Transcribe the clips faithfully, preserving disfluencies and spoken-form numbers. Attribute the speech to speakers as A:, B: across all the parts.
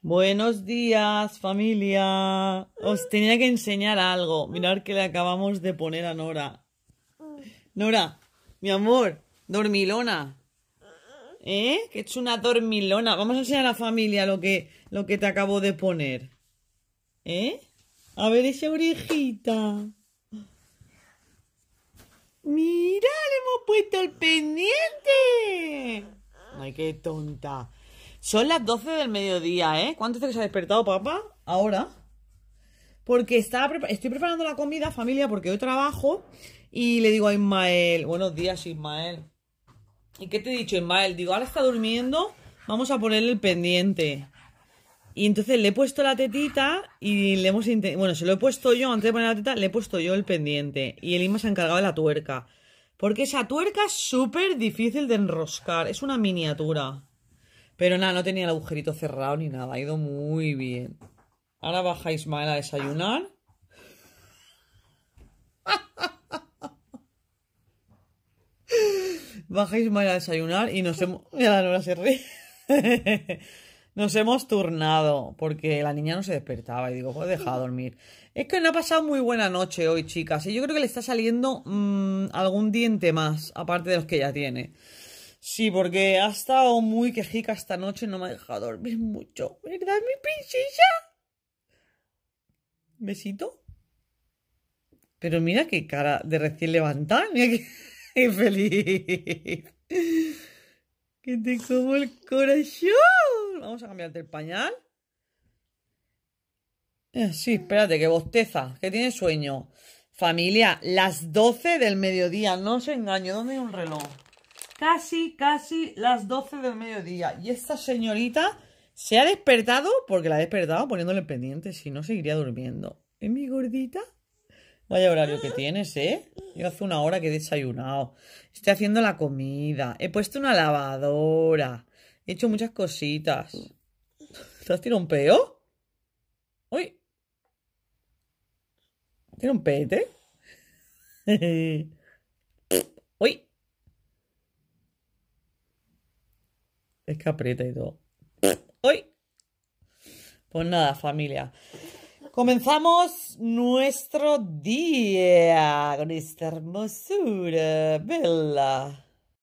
A: Buenos días, familia. Os tenía que enseñar algo. Mirad que le acabamos de poner a Nora. Nora, mi amor, dormilona. ¿Eh? Que es una dormilona. Vamos a enseñar a la familia lo que, lo que te acabo de poner. ¿Eh? A ver esa orejita. Mira, le hemos puesto el pendiente. Ay, qué tonta. Son las doce del mediodía, ¿eh? ¿Cuánto hace que se ha despertado, papá? Ahora. Porque estaba prepa- estoy preparando la comida, familia, porque hoy trabajo. Y le digo a Ismael, buenos días, Ismael. ¿Y qué te he dicho, Ismael? Digo, ahora está durmiendo, vamos a ponerle el pendiente. Y entonces le he puesto la tetita y le hemos intentado... Bueno, se lo he puesto yo, antes de poner la teta, le he puesto yo el pendiente. Y el Isma se ha encargado de la tuerca. Porque esa tuerca es súper difícil de enroscar. Es una miniatura. Pero nada, no tenía el agujerito cerrado ni nada. Ha ido muy bien. Ahora baja Ismael a desayunar. Baja Ismael a desayunar y nos hemos... Ya la Nora se ríe. Nos hemos turnado porque la niña no se despertaba y digo, pues deja dormir. Es que no ha pasado muy buena noche hoy, chicas. Y yo creo que le está saliendo mmm, algún diente más, aparte de los que ya tiene. Sí, porque ha estado muy quejica esta noche y no me ha dejado dormir mucho. ¿Verdad, mi princesa? ¿Besito? Pero mira qué cara de recién levantada. Mira qué, qué feliz. Que te como el corazón. Vamos a cambiarte el pañal. Eh, sí, espérate, que bosteza, que tiene sueño. Familia, las doce del mediodía. No os engaño, ¿dónde hay un reloj? Casi, casi las doce del mediodía. Y esta señorita se ha despertado porque la he despertado poniéndole pendiente. Si no, seguiría durmiendo. ¿Es mi gordita? Vaya horario que tienes, ¿eh? Yo hace una hora que he desayunado. Estoy haciendo la comida. He puesto una lavadora. He hecho muchas cositas. ¿Te has tirado un peo? ¡Uy! ¿Tiene un pete? ¡Uy! Es que aprieta y todo. ¡Uy! Pues nada, familia. Comenzamos nuestro día con esta hermosura bella.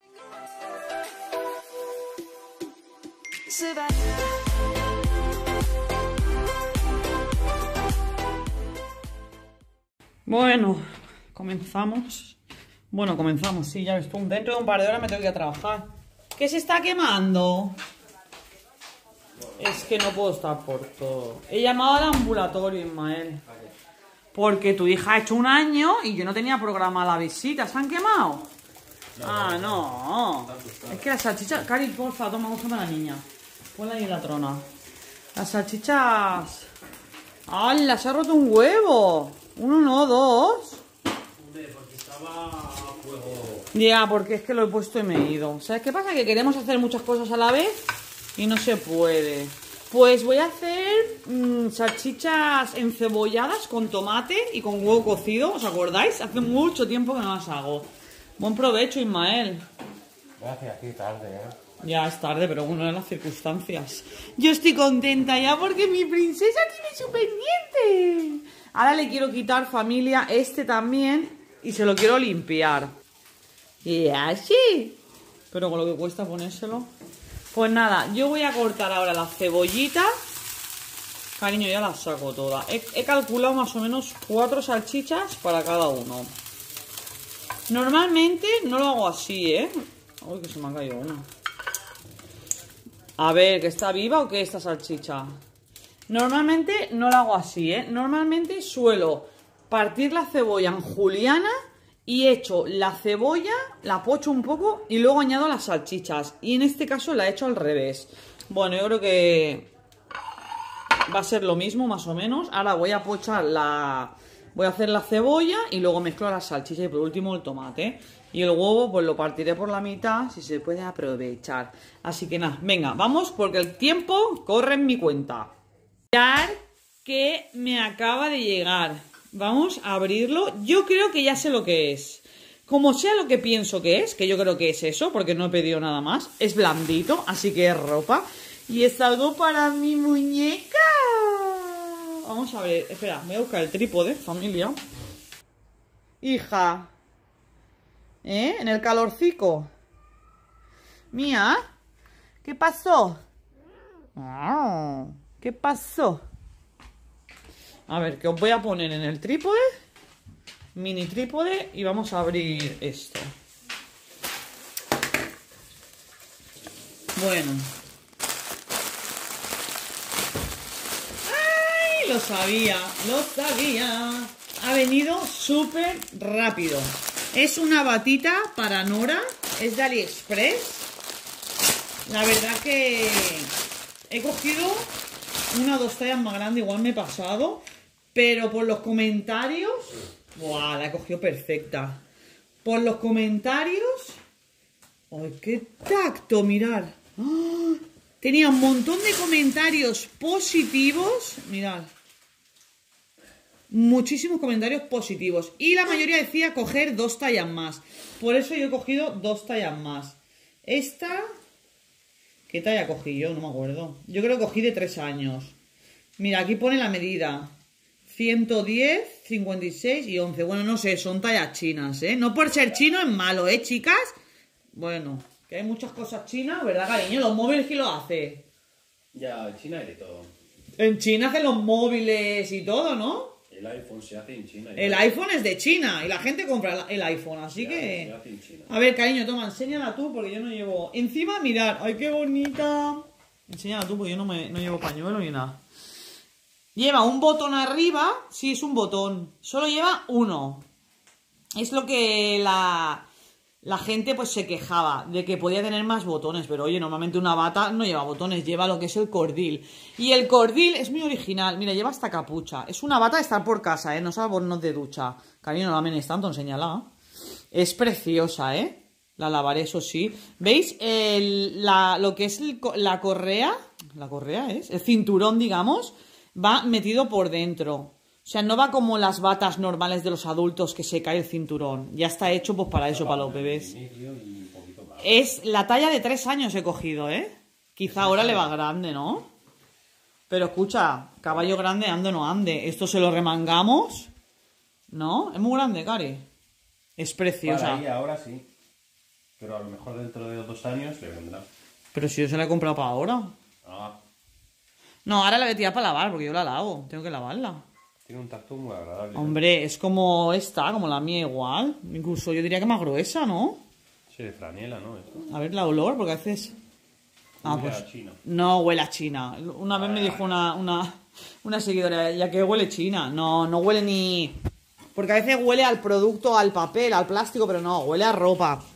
A: Bueno, comenzamos. Bueno, comenzamos, sí, ya ves tú. Dentro de un par de horas me tengo que ir a trabajar. ¿Qué se está quemando? Es que no puedo estar por todo. He llamado al ambulatorio, Ismael. Porque tu hija ha hecho un año y yo no tenía programada la visita. ¿Se han quemado? No, ah, no. Es que las salchichas... Cari, porfa, toma, búscame a la niña. Ponla ahí en la trona. Las salchichas... ¡Hala! Se ha roto un huevo. Uno, no, dos.
B: Porque estaba a fuego.
A: Ya, porque es que lo he puesto y me he ido. ¿Sabes qué pasa? Que queremos hacer muchas cosas a la vez y no se puede. Pues voy a hacer mmm, salchichas encebolladas con tomate y con huevo cocido. ¿Os acordáis? Hace mucho tiempo que no las hago. Buen provecho, Ismael.
B: Gracias, aquí tarde, ¿eh?
A: Ya es tarde, pero bueno, en las circunstancias. Yo estoy contenta ya porque mi princesa tiene su pendiente. Ahora le quiero quitar, familia, este también y se lo quiero limpiar. Y así. Pero con lo que cuesta ponérselo. Pues nada, yo voy a cortar ahora las cebollitas. Cariño, ya las saco todas. He, he calculado más o menos cuatro salchichas para cada uno. Normalmente no lo hago así, ¿eh? Uy, que se me ha caído una. A ver, ¿que está viva o qué esta salchicha? Normalmente no lo hago así, ¿eh? Normalmente suelo partir la cebolla en juliana y echo la cebolla, la pocho un poco y luego añado las salchichas. Y en este caso la he hecho al revés. Bueno, yo creo que va a ser lo mismo más o menos. Ahora voy a pochar la... Voy a hacer la cebolla y luego mezclo las salchichas y por último el tomate. Y el huevo pues lo partiré por la mitad si se puede aprovechar. Así que nada, venga, vamos porque el tiempo corre en mi cuenta. Mirad que me acaba de llegar. Vamos a abrirlo. Yo creo que ya sé lo que es. Como sea lo que pienso que es, que yo creo que es eso, porque no he pedido nada más. Es blandito, así que es ropa. Y es algo para mi muñeca. Vamos a ver, espera, voy a buscar el trípode, familia. Hija. ¿Eh? En el calorcico. Mía. ¿Qué pasó? ¿Qué pasó? A ver, que os voy a poner en el trípode. Mini trípode. Y vamos a abrir esto. Bueno. ¡Ay! Lo sabía, lo sabía. Ha venido súper rápido. Es una batita para Nora. Es de AliExpress. La verdad que he cogido una o dos tallas más grande. Igual me he pasado. Pero por los comentarios... ¡Buah! La he cogido perfecta. Por los comentarios... ¡Ay, qué tacto! Mirad. ¡Oh! Tenía un montón de comentarios positivos. Mirad. Muchísimos comentarios positivos. Y la mayoría decía coger dos tallas más. Por eso yo he cogido dos tallas más. Esta... ¿Qué talla cogí yo? No me acuerdo. Yo creo que cogí de tres años. Mira, aquí pone la medida. ciento diez, cincuenta y seis y once. Bueno, no sé, son tallas chinas, ¿eh? No por ser chino es malo, ¿eh, chicas? Bueno, que hay muchas cosas chinas, ¿verdad, cariño? Los móviles, ¿quién lo hace?
B: Ya, en China hay de todo.
A: En China hacen los móviles y todo, ¿no?
B: El iPhone se hace en China.
A: El iPhone es de China y la gente compra el iPhone, así
B: Ya,
A: que...
B: se hace en China.
A: A ver, cariño, toma, enséñala tú porque yo no llevo... Encima, mirad, ¡ay, qué bonita! Enséñala tú porque yo no, me, no llevo pañuelo ni nada. Lleva un botón arriba, sí, es un botón. Solo lleva uno. Es lo que la, la gente pues se quejaba, de que podía tener más botones. Pero oye, normalmente una bata no lleva botones, lleva lo que es el cordil. Y el cordil es muy original. Mira, lleva hasta capucha. Es una bata de estar por casa, ¿eh? No es albornoz de ducha. Cariño, no la menes tanto, enséñala. Es preciosa, ¿eh? La lavaré, eso sí. ¿Veis? El, la, lo que es el, la correa, la correa es, el cinturón, digamos... Va metido por dentro. O sea, no va como las batas normales de los adultos que se cae el cinturón. Ya está hecho pues para eso, para los bebés. Es la talla de tres años he cogido, ¿eh? Quizá ahora le va grande, ¿no? Pero escucha, caballo grande ande o no ande. Esto se lo remangamos, ¿no? Es muy grande, Cari. Es preciosa.
B: Para ahí ahora sí. Pero a lo mejor dentro de dos años le vendrá.
A: Pero si yo se la he comprado para ahora.
B: Ah.
A: No, ahora la voy a tirar para lavar, porque yo la lavo. Tengo que lavarla.
B: Tiene un tacto muy agradable.
A: Hombre, es como esta, como la mía igual. Incluso yo diría que más gruesa, ¿no?
B: Sí, de franela, ¿no? Esto.
A: A ver la olor, porque a veces... Ah,
B: Huele
A: pues...
B: a china.
A: No, huele a China. Una vez me dijo una, una, una seguidora, ya que huele China. No, no huele ni... Porque a veces huele al producto, al papel, al plástico, pero no, huele a ropa.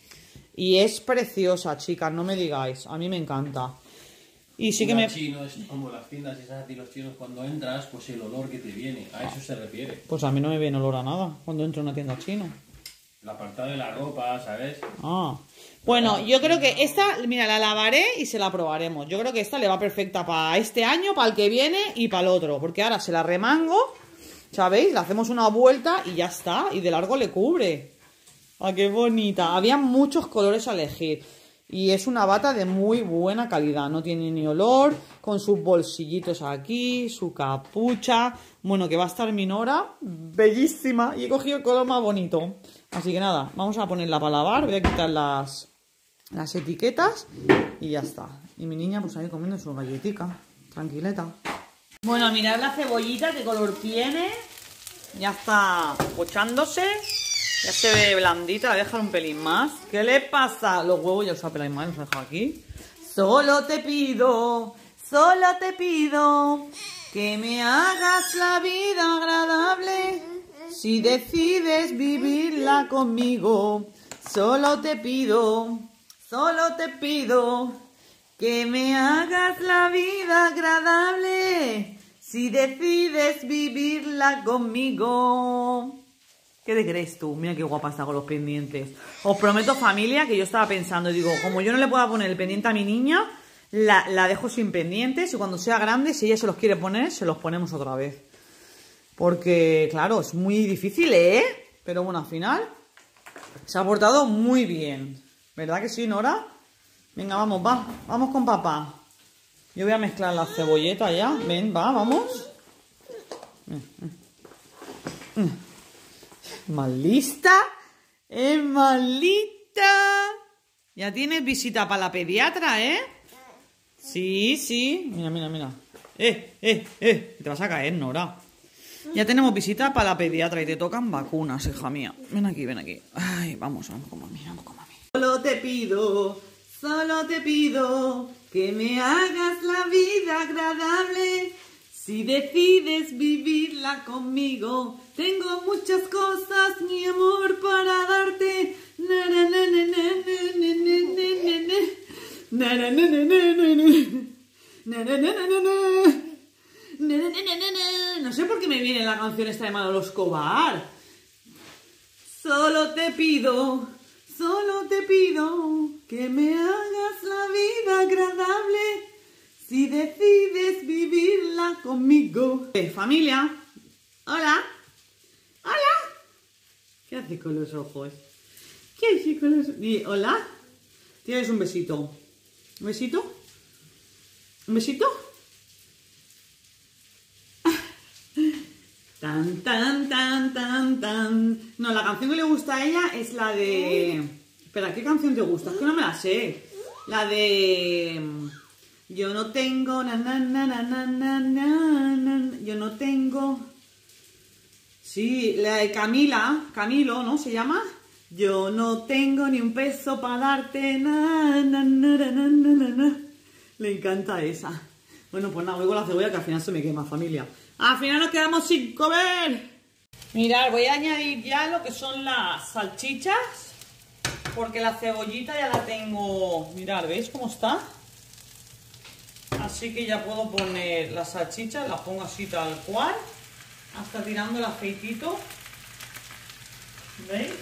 A: Y es preciosa, chicas, no me digáis. A mí me encanta. Y sí que me...
B: chino es como las tiendas esas de los chinos cuando entras, pues el olor que te viene, a eso se refiere.
A: Pues a mí no me viene olor a nada cuando entro a una tienda china.
B: El apartado de la ropa, ¿sabes?
A: Ah. Bueno, yo creo que esta, mira, la lavaré y se la probaremos. Yo creo que esta le va perfecta para este año, para el que viene y para el otro. Porque ahora se la remango, ¿sabéis? Le hacemos una vuelta y ya está. Y de largo le cubre. ¡Ah, qué bonita! Había muchos colores a elegir. Y es una bata de muy buena calidad. No tiene ni olor, con sus bolsillitos aquí, su capucha. Bueno, que va a estar mi Nora bellísima. Y he cogido el color más bonito. Así que nada, vamos a ponerla para lavar. Voy a quitar las, las etiquetas y ya está. Y mi niña pues ahí comiendo su galletica. Tranquileta. Bueno, mirad la cebollita, qué color tiene. Ya está pochándose. Ya se ve blandita, la voy a dejar un pelín más. ¿Qué le pasa? Los huevos ya los voy a pelar más, los he dejado aquí. Solo te pido, solo te pido que me hagas la vida agradable. Si decides vivirla conmigo, solo te pido, solo te pido que me hagas la vida agradable. Si decides vivirla conmigo. ¿Qué te crees tú? Mira qué guapa está con los pendientes. Os prometo, familia, que yo estaba pensando, digo, como yo no le puedo poner el pendiente a mi niña, la, la dejo sin pendientes y cuando sea grande, si ella se los quiere poner, se los ponemos otra vez. Porque, claro, es muy difícil, ¿eh? Pero bueno, al final se ha portado muy bien. ¿Verdad que sí, Nora? Venga, vamos, va. Vamos con papá. Yo voy a mezclar la cebolleta ya. Ven, va, vamos. Más lista. Es más lista. Ya tienes visita para la pediatra, ¿eh? Sí, sí. Mira, mira, mira. Eh, eh, eh. Te vas a caer, Nora. Ya tenemos visita para la pediatra y te tocan vacunas, hija mía. Ven aquí, ven aquí. Ay, vamos, vamos con mami, vamos con mami. Solo te pido, solo te pido que me hagas la vida agradable. Si decides vivirla conmigo, tengo muchas cosas, mi amor, para darte. Na, na, na, na, na, na, na, na, na. Na, na, na, na, na, na, na. Na, na, na, na, na, na. Na, na, na, na, na. No sé por qué me viene la canción esta de Manolo Escobar. Solo te pido, solo te pido que me hagas la vida agradable. Si decides vivirla conmigo. Eh, familia. Hola. Hola. ¿Qué haces con los ojos? ¿Qué haces con los ojos? Di, hola. Tienes un besito. ¿Un besito? ¿Un besito? Tan, tan, tan, tan, tan. No, la canción que le gusta a ella es la de... Espera, ¿qué canción te gusta? Es que no me la sé. La de... Yo no tengo... Na, na, na, na, na, na, na. Yo no tengo... Sí, la de Camila. Camilo, ¿no? ¿Se llama? Yo no tengo ni un peso para darte. Na, na, na, na, na, na, na. Le encanta esa. Bueno, pues nada, voy con la cebolla que al final se me quema, familia. Al final nos quedamos sin comer. Mirad, voy a añadir ya lo que son las salchichas. Porque la cebollita ya la tengo... Mirad, ¿veis cómo está? Así que ya puedo poner las salchichas. Las pongo así tal cual. Hasta tirando el aceitito. ¿Veis?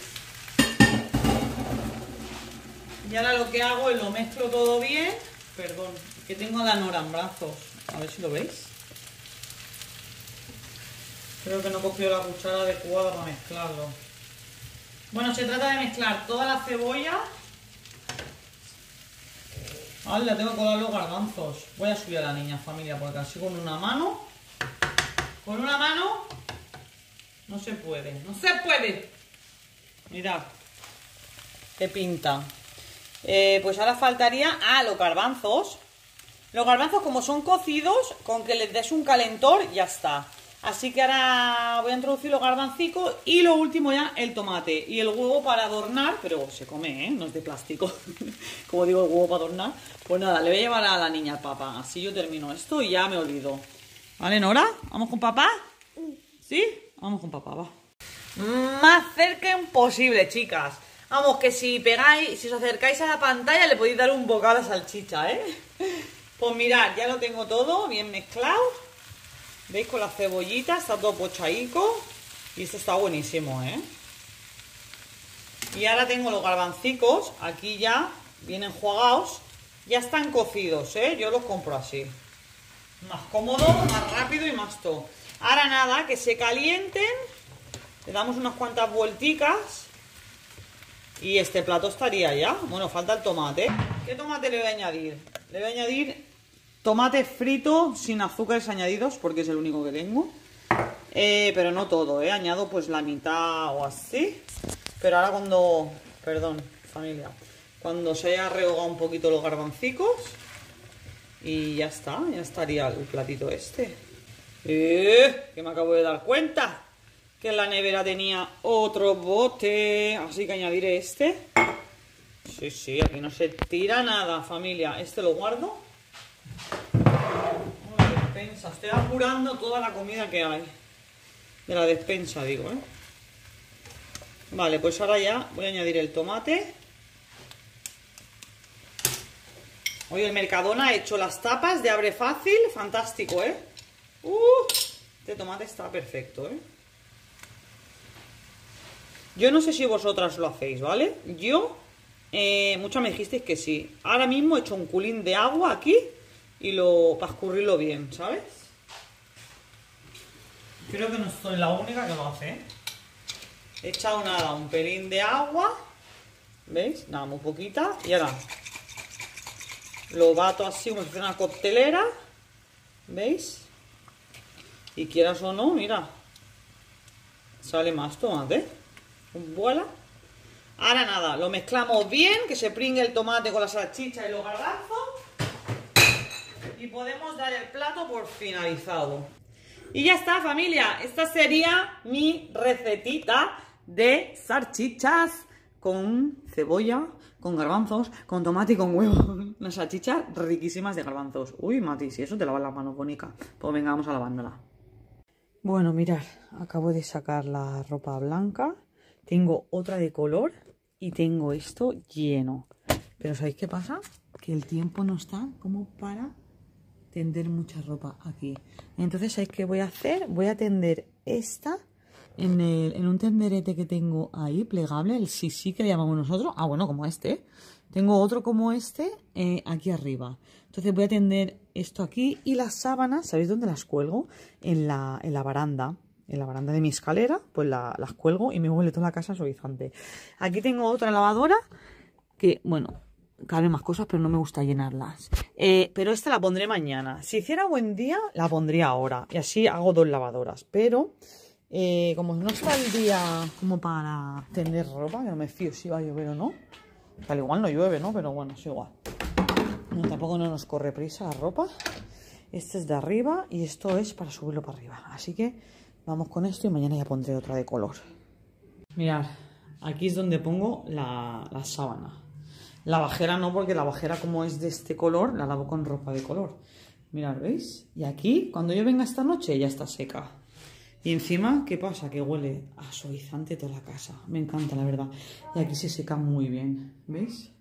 A: Y ahora lo que hago es lo mezclo todo bien. Perdón, que tengo a la Nora en brazos. A ver si lo veis. Creo que no he cogido la cuchara adecuada para mezclarlo. Bueno, se trata de mezclar toda la cebolla. Vale, la tengo que colar los garbanzos. Voy a subir a la niña, familia, porque así con una mano... Con una mano... No se puede, no se puede. Mirad. Qué pinta. Eh, pues ahora faltaría... Ah, los garbanzos. Los garbanzos, como son cocidos, con que les des un calentor, ya está. Así que ahora voy a introducir los garbancicos y lo último ya el tomate y el huevo para adornar, pero se come, ¿eh? No es de plástico. Como digo, el huevo para adornar. Pues nada, le voy a llevar a la niña al papá. Así yo termino esto y ya me olvido. ¿Vale, Nora? ¿Vamos con papá? ¿Sí? Vamos con papá, va. Más cerca imposible, chicas. Vamos, que si pegáis, si os acercáis a la pantalla le podéis dar un bocado de salchicha, ¿eh? Pues mirad, ya lo tengo todo bien mezclado. ¿Veis? Con la cebollita, está todo pochaico. Y esto está buenísimo, ¿eh? Y ahora tengo los garbancicos, aquí ya, bien enjuagados. Ya están cocidos, ¿eh? Yo los compro así. Más cómodo, más rápido y más todo. Ahora nada, que se calienten. Le damos unas cuantas vuelticas. Y este plato estaría ya. Bueno, falta el tomate. ¿Qué tomate le voy a añadir? Le voy a añadir tomate frito sin azúcares añadidos, porque es el único que tengo. Eh, pero no todo, ¿eh? Añado pues la mitad o así. Pero ahora cuando... Perdón, familia. Cuando se haya rehogado un poquito los garbancicos. Y ya está, ya estaría el platito este. Eh, que me acabo de dar cuenta que en la nevera tenía otro bote. Así que añadiré este. Sí, sí, aquí no se tira nada, familia. Este lo guardo. La despensa. Estoy apurando toda la comida que hay. De la despensa, digo, ¿eh? Vale, pues ahora ya voy a añadir el tomate. Hoy el Mercadona ha hecho las tapas de abre fácil. Fantástico, ¿eh? Uh, este tomate está perfecto, ¿eh? Yo no sé si vosotras lo hacéis, ¿vale? Yo, eh, muchas me dijisteis que sí. Ahora mismo he hecho un culín de agua aquí y lo para escurrirlo bien, ¿sabes? Creo que no soy la única que lo hace, ¿eh? He echado nada, un pelín de agua. ¿Veis? Nada, muy poquita. Y ahora lo bato así como si fuera una coctelera. ¿Veis? Y quieras o no, mira, sale más tomate. Voilà. Ahora nada, lo mezclamos bien, que se pringue el tomate con la salchicha y los garbanzos. Y podemos dar el plato por finalizado. Y ya está, familia. Esta sería mi recetita de salchichas con cebolla, con garbanzos, con tomate y con huevo. Unas salchichas riquísimas de garbanzos. Uy, Mati, si eso te lavas las manos, bonica. Pues venga, vamos a lavándola. Bueno, mirad, acabo de sacar la ropa blanca. Tengo otra de color y tengo esto lleno. Pero ¿sabéis qué pasa? Que el tiempo no está como para tender mucha ropa aquí. Entonces, ¿sabéis qué voy a hacer? Voy a tender esta en, el, en un tenderete que tengo ahí, plegable, el sisí que le llamamos nosotros. Ah, bueno, como este. Tengo otro como este eh, aquí arriba. Entonces voy a tender esto aquí y las sábanas, ¿sabéis dónde las cuelgo? En la, en la baranda. En la baranda de mi escalera, pues la, las cuelgo y me huele toda la casa suavizante. Aquí tengo otra lavadora que, bueno, cabe más cosas, pero no me gusta llenarlas. Eh, pero esta la pondré mañana. Si hiciera buen día, la pondría ahora. Y así hago dos lavadoras. Pero, eh, como no está el día como para tender ropa, que no me fío si va a llover o no. Al igual no llueve, ¿no? Pero bueno, es igual. No, tampoco no nos corre prisa la ropa. Este es de arriba y esto es para subirlo para arriba. Así que vamos con esto y mañana ya pondré otra de color. Mirad, aquí es donde pongo la, la sábana. La bajera no, porque la bajera como es de este color, la lavo con ropa de color. Mirad, ¿veis? Y aquí, cuando yo venga esta noche, ya está seca. Y encima, ¿qué pasa? Que huele a suavizante toda la casa. Me encanta, la verdad. Y aquí se seca muy bien, ¿veis?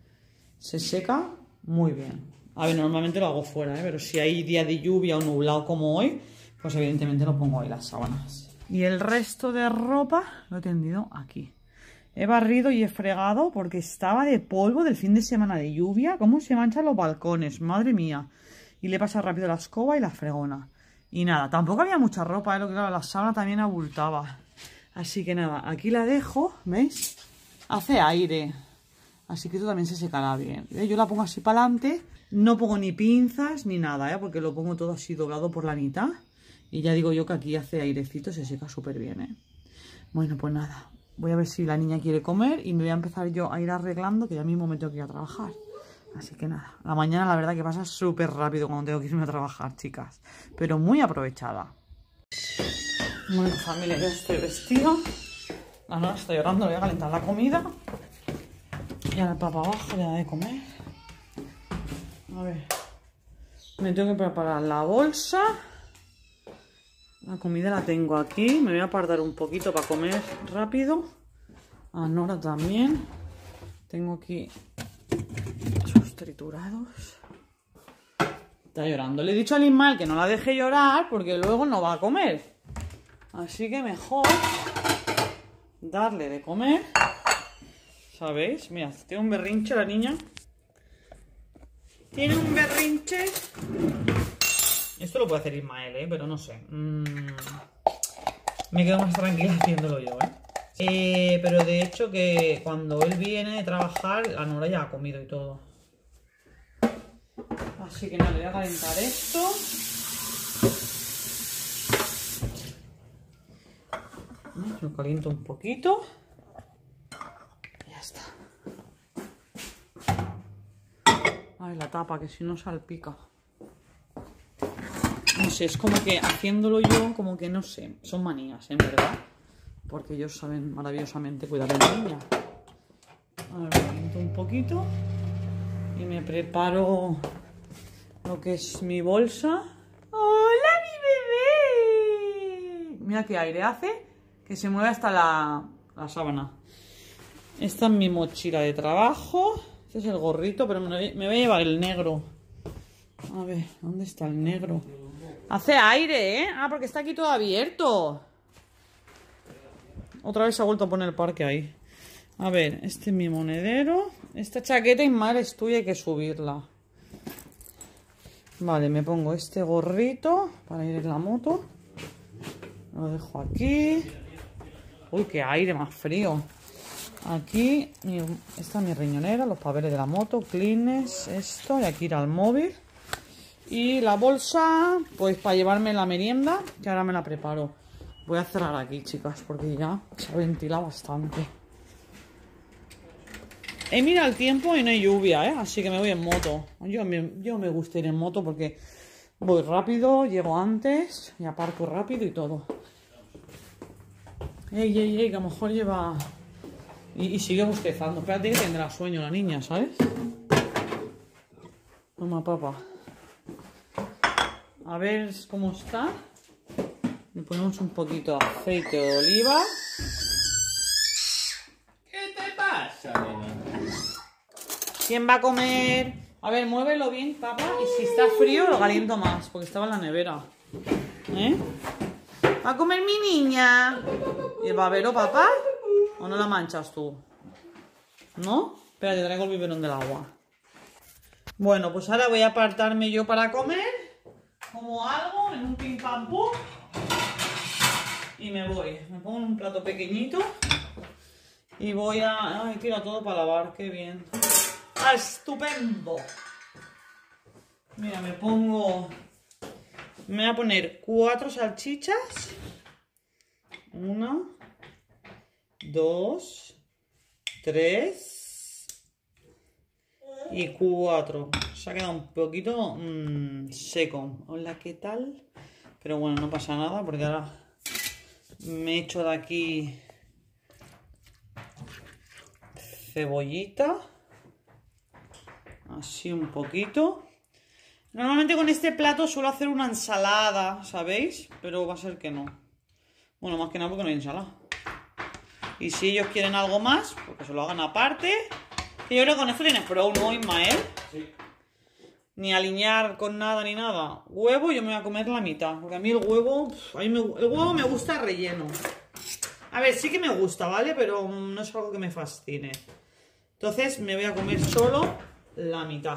A: Se seca muy bien. A ver, normalmente lo hago fuera, ¿eh? Pero si hay día de lluvia o nublado como hoy, pues evidentemente lo pongo ahí las sábanas. Y el resto de ropa lo he tendido aquí. He barrido y he fregado porque estaba de polvo del fin de semana de lluvia. ¿Cómo se manchan los balcones? Madre mía. Y le he pasado rápido la escoba y la fregona. Y nada, tampoco había mucha ropa, ¿eh? Lo que claro, la sábana también abultaba. Así que nada, aquí la dejo, ¿veis? Hace aire. Así que esto también se secará bien. ¿Veis? Yo la pongo así para adelante. No pongo ni pinzas ni nada, ¿eh? Porque lo pongo todo así doblado por la mitad. Y ya digo yo que aquí hace airecito, se seca súper bien, ¿eh? Bueno, pues nada. Voy a ver si la niña quiere comer y me voy a empezar yo a ir arreglando, que ya mismo me tengo que ir a trabajar. Así que nada, la mañana la verdad que pasa súper rápido cuando tengo que irme a trabajar, chicas. Pero muy aprovechada. Bueno, familia, ya estoy vestida. La Nora está llorando, le voy a calentar la comida. Y ahora el papá abajo le da de comer. A ver. Me tengo que preparar la bolsa. La comida la tengo aquí. Me voy a apartar un poquito para comer rápido. A Nora también. Tengo aquí esos triturados. Está llorando. Le he dicho al Ismael que no la deje llorar porque luego no va a comer. Así que mejor darle de comer. ¿Sabéis? Mira, tiene un berrinche la niña. Tiene un berrinche. Esto lo puede hacer Ismael, ¿eh? Pero no sé. Mm, me quedo más tranquila haciéndolo yo, ¿eh? ¿eh? Pero de hecho que cuando él viene de trabajar, la Nora ya ha comido y todo. Así que nada, le voy a calentar esto. Lo caliento un poquito. Y ya está. Ay, la tapa, que si no salpica. No sé, es como que haciéndolo yo, como que no sé, son manías, en verdad. Porque ellos saben maravillosamente cuidar a la niña. Ahora lo caliento un poquito. Y me preparo lo que es mi bolsa. ¡Hola, mi bebé! Mira qué aire hace, que se mueve hasta la, la sábana. Esta es mi mochila de trabajo. Este es el gorrito, pero me, me voy a llevar el negro. A ver, ¿dónde está el negro? Hace aire, ¿eh? Ah, porque está aquí todo abierto. Otra vez se ha vuelto a poner el parque ahí. A ver, este es mi monedero. Esta chaqueta Ismael es tuya, hay que subirla. Vale, me pongo este gorrito para ir en la moto. Lo dejo aquí. Uy, qué aire más frío. Aquí, mi, esta es mi riñonera, los papeles de la moto, Kleenex, esto, y aquí ir al móvil. Y la bolsa, pues para llevarme la merienda, que ahora me la preparo. Voy a cerrar aquí, chicas, porque ya se ha ventilado bastante. He mirado el tiempo y no hay lluvia, ¿eh? Así que me voy en moto. Yo me, yo me gusta ir en moto porque voy rápido, llego antes, y aparco rápido y todo. Ey, ey, ey, que a lo mejor lleva... Y, y sigue bostezando. Espérate que tendrá sueño la niña, ¿sabes? Toma, papá. A ver cómo está. Le ponemos un poquito de aceite de oliva.
B: ¿Qué te pasa, nena?
A: ¿Quién va a comer? A ver, muévelo bien, papá. Y si está frío, lo caliento más, porque estaba en la nevera. ¿Eh? ¿Va a comer mi niña? ¿Y el babero, papá? ¿O no la manchas tú? ¿No? Espera, te traigo el biberón del agua. Bueno, pues ahora voy a apartarme yo para comer. Como algo en un pim pam pum. Y me voy. Me pongo en un plato pequeñito. Y voy a... Ay, tira todo para lavar. Qué bien. ¡Ah, estupendo! Mira, me pongo... Me voy a poner cuatro salchichas. Una... Dos, tres y cuatro. Se ha quedado un poquito mmm, seco. Hola, ¿qué tal? Pero bueno, no pasa nada porque ahora me echo de aquí cebollita. Así un poquito. Normalmente con este plato suelo hacer una ensalada, ¿sabéis? Pero va a ser que no. Bueno, más que nada porque no hay ensalada. Y si ellos quieren algo más, pues que se lo hagan aparte. Y yo creo que con esto tienes pro, ¿no, Ismael?
B: Sí.
A: Ni alinear con nada ni nada. Huevo, yo me voy a comer la mitad. Porque a mí el huevo, a mí me, el huevo me gusta relleno. A ver, sí que me gusta, ¿vale? Pero no es algo que me fascine. Entonces me voy a comer solo la mitad.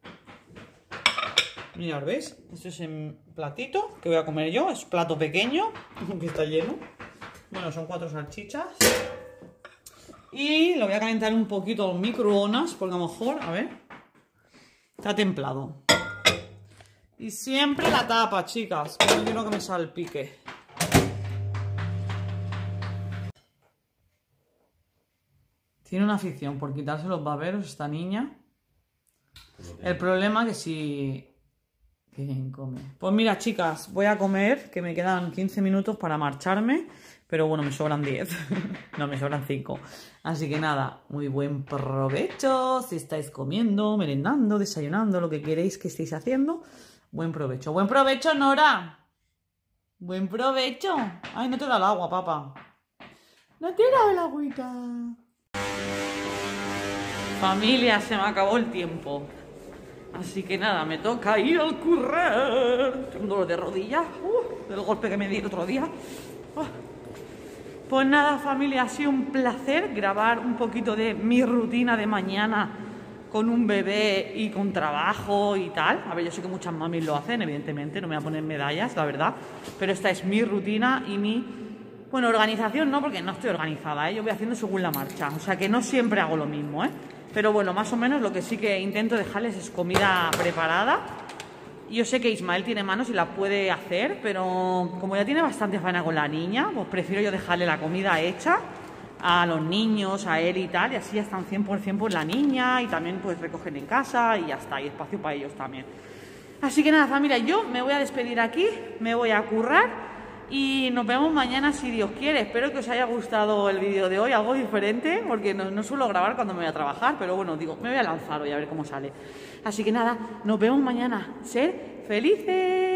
A: Mirad, ¿veis? Este es el platito que voy a comer yo. Es plato pequeño, aunque está lleno. Bueno, son cuatro salchichas. Y lo voy a calentar un poquito en microondas, porque a lo mejor, a ver, está templado. Y siempre la tapa, chicas, que no quiero que me salpique. Tiene una afición por quitarse los baberos esta niña. El problema es que si... ¿Quién come? Pues mira, chicas, voy a comer, que me quedan quince minutos para marcharme. Pero bueno, me sobran diez. No, me sobran cinco. Así que nada, muy buen provecho. Si estáis comiendo, merendando, desayunando, lo que queréis que estéis haciendo. Buen provecho. Buen provecho, Nora. Buen provecho. Ay, no te da el agua, papá. No te da el agüita. Familia, se me acabó el tiempo. Así que nada, me toca ir al currar. Tengo un dolor de rodilla. Uh, del golpe que me di el otro día. Uh. Pues nada, familia, ha sido un placer grabar un poquito de mi rutina de mañana con un bebé y con trabajo y tal. A ver, yo sé que muchas mamis lo hacen, evidentemente, no me voy a poner medallas, la verdad. Pero esta es mi rutina y mi, bueno, organización no, porque no estoy organizada, ¿eh? Yo voy haciendo según la marcha. O sea que no siempre hago lo mismo, ¿eh? Pero bueno, más o menos lo que sí que intento dejarles es comida preparada. Yo sé que Ismael tiene manos y la puede hacer, pero como ya tiene bastante faena con la niña, pues prefiero yo dejarle la comida hecha a los niños, a él y tal, y así ya están cien por cien por la niña y también pues recogen en casa y ya está, hay espacio para ellos también. Así que nada, familia, yo me voy a despedir aquí, me voy a currar y nos vemos mañana si Dios quiere. Espero que os haya gustado el vídeo de hoy, algo diferente, porque no, no suelo grabar cuando me voy a trabajar, pero bueno, digo, me voy a lanzar hoy a ver cómo sale. Así que nada, nos vemos mañana. Ser felices.